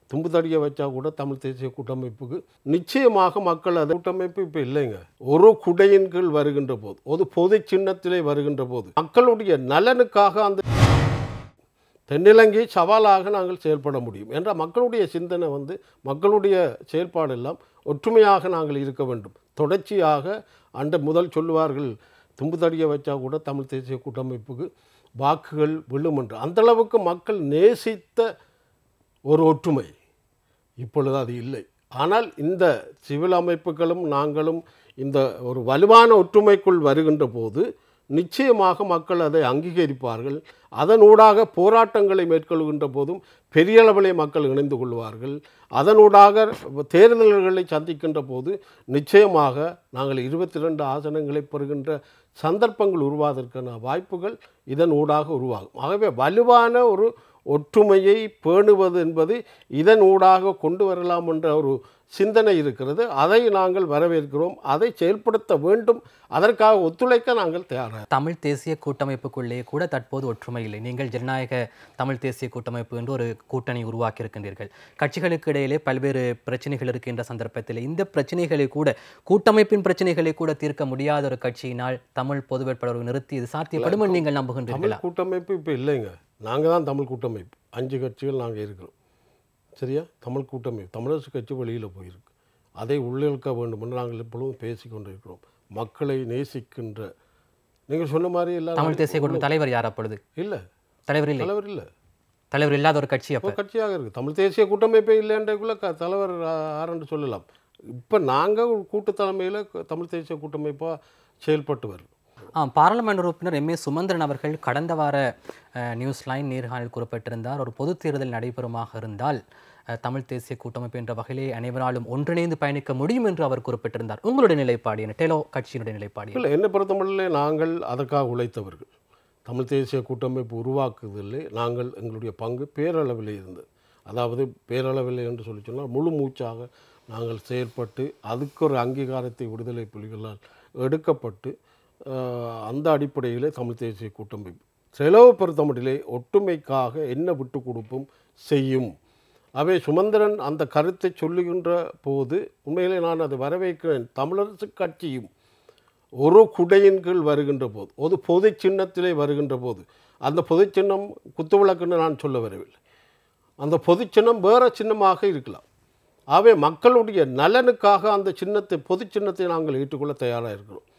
தும்பு தடியை வச்சா கூட தமிழ் தேசிய கூட்டமைப்புக்கு நிச்சயமாக மக்கள் அது கூட்டமைப்பு இப்போ இல்லைங்க. ஒரு குடையின் கீழ் வருகின்ற போது, ஒரு பொது சின்னத்திலே வருகின்ற போது மக்களுடைய நலனுக்காக அந்த தென்னிலங்கை சவாலாக நாங்கள் செயல்பட முடியும் என்ற மக்களுடைய சிந்தனை மக்களுடைய செயல்பாடு எல்லாம் ஒற்றுமையாக நாங்கள் இருக்க வேண்டும். தொடர்ச்சியாக முதல் சொல்லுவார்கள் தும்பு தடியை வச்சா கூட தமிழ் தேசிய கூட்டமைப்புக்கு வாக்குகள் விழும் என்று. அந்தளவுக்கு மக்கள் நேசித்த ஒரு ஒற்றுமை இப்பொழுது அது இல்லை. ஆனால் இந்த சிவில் அமைப்புகளும் நாங்களும் இந்த ஒரு வலுவான ஒற்றுமைக்குள் வருகின்ற போது நிச்சயமாக மக்கள் அதை அங்கீகரிப்பார்கள். அதனூடாக போராட்டங்களை மேற்கொள்கின்ற போதும் பெரிய அளவிலே மக்கள் இணைந்து கொள்வார்கள். அதனூடாக தேர்தல்களை சந்திக்கின்ற போது நிச்சயமாக நாங்கள் 22 ஆசனங்களை பெறுகின்ற சந்தர்ப்பங்கள் உருவாவதற்கான வாய்ப்புகள் இதன் ஊடாக உருவாகும். ஆகவே வலுவான ஒரு ஒற்றுமையை பேணுவது என்பது இதன் ஊடாக கொண்டு வரலாம் என்ற ஒரு சிந்தனை இருக்கிறது. அதை நாங்கள் வரவேற்கிறோம். அதை செயல்படுத்த வேண்டும். அதற்காக ஒத்துழைக்க நாங்கள் தயாராக. தமிழ் தேசிய கூட்டமைப்புக்குள்ளே கூட தற்போது ஒற்றுமை இல்லை. நீங்கள் ஜனநாயக தமிழ் தேசிய கூட்டமைப்பு என்று ஒரு கூட்டணி உருவாக்கி இருக்கின்றீர்கள். கட்சிகளுக்கு இடையிலே பல்வேறு பிரச்சனைகள் இருக்கின்ற சந்தர்ப்பத்தில் இந்த பிரச்சனைகளை கூட கூட்டமைப்பின் பிரச்சனைகளை கூட தீர்க்க முடியாத ஒரு கட்சியினால் தமிழ் பொது வேட்பாளரை நிறுத்தி இது சாத்தியப்படும் என்று நீங்கள் நம்புகின்றீர்களா? தமிழ் கூட்டமைப்பு இப்போ இல்லைங்க. நாங்கள் தான் தமிழ் கூட்டமைப்பு. 5 கட்சிகள் நாங்கள் இருக்கிறோம். சரியா? தமிழ் கூட்டமைப்பு தமிழரசு கட்சி வெளியில் போயிருக்கு. அதை உள்ளிழுக்க வேண்டும் என்று நாங்கள் எப்பொழுதும் பேசிக்கொண்டு இருக்கிறோம். மக்களை நேசிக்கின்ற நீங்கள் சொன்ன மாதிரி எல்லாம் தமிழ் தேசிய கூட்டமைப்பு தலைவர் யார் அப்பொழுது? இல்லை, தலைவர் இல்லை. தலைவர் இல்லை. தலைவர் இல்லாத ஒரு கட்சி அப்போ கட்சியாக இருக்குது. தமிழ் தேசிய கூட்டமைப்பே இல்லைன்றக்குள்ள தலைவர் யாருன்னு சொல்லலாம். இப்போ நாங்கள் கூட்டு தலைமையில் தமிழ் தேசிய கூட்டமைப்பாக செயல்பட்டு வருகிறோம். பாராளுமன்ற உறுப்பினர் எம் ஏ சுமந்திரன் அவர்கள் கடந்த வார நியூஸ் லைன் நேர்காணல் குறிப்பிட்டிருந்தார். ஒரு பொது தேர்தல் நடைபெறுமாக இருந்தால் தமிழ் தேசிய கூட்டமைப்பு என்ற வகையிலே அனைவராலும் ஒன்றிணைந்து பயணிக்க முடியும் என்று அவர் குறிப்பிட்டிருந்தார். உங்களுடைய நிலைப்பாடு என்ன? டெலோ கட்சியினுடைய நிலைப்பாடு இல்லை. என்னை பொறுத்தமட்டிலே நாங்கள் அதற்காக உழைத்தவர்கள். தமிழ் தேசிய கூட்டமைப்பு உருவாக்குவதில்லை நாங்கள் எங்களுடைய பங்கு பேரளவில் இருந்தது. அதாவது பேரளவில் என்று சொல்லி சொன்னால் முழு மூச்சாக நாங்கள் செயல்பட்டு அதுக்கு ஒரு அங்கீகாரத்தை விடுதலை புலிகளால் எடுக்கப்பட்டு அந்த அடிப்படையிலே தமிழ் தேசிய கூட்டமைப்பு செலவு பொறுத்தமட்டிலே ஒற்றுமைக்காக என்ன விட்டு கொடுப்பும் செய்யும். அவை சுமந்திரன் அந்த கருத்தை சொல்லுகின்ற போது உண்மையிலே நான் அதை வரவேற்கிறேன். தமிழரசு கட்சியும் ஒரு குடையின் கீழ் வருகின்ற போது, ஒரு பொது சின்னத்திலே வருகின்ற போது, அந்த பொது சின்னம் குத்துவிளக்குன்னு நான் சொல்ல வரவில்லை. அந்த பொது சின்னம் வேறு சின்னமாக இருக்கலாம். ஆகவே மக்களுடைய நலனுக்காக அந்த சின்னத்தை பொது சின்னத்தை நாங்கள் ஏற்றுக்கொள்ள தயாராக இருக்கிறோம்.